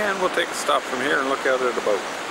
and we'll take a stop from here and look out at a boat.